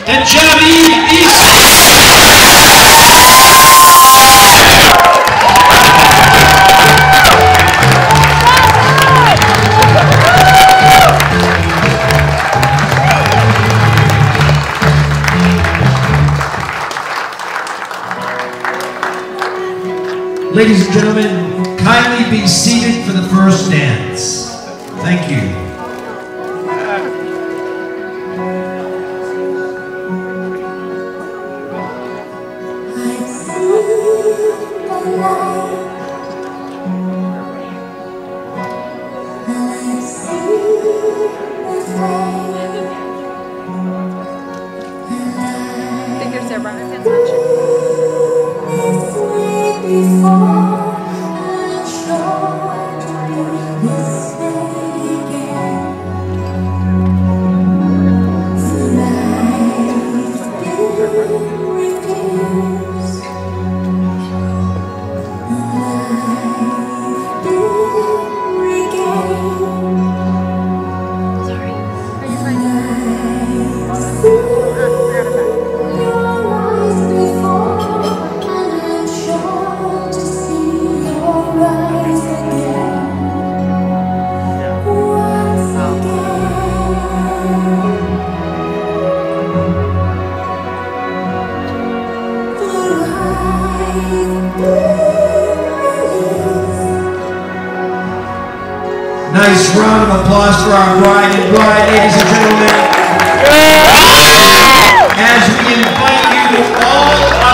and Gie Ladies and gentlemen, kindly be seated for the first dance. Thank you. Fingers there, Brian. Hands touch. Nice round of applause for our bride and bride, ladies and gentlemen. As we invite you all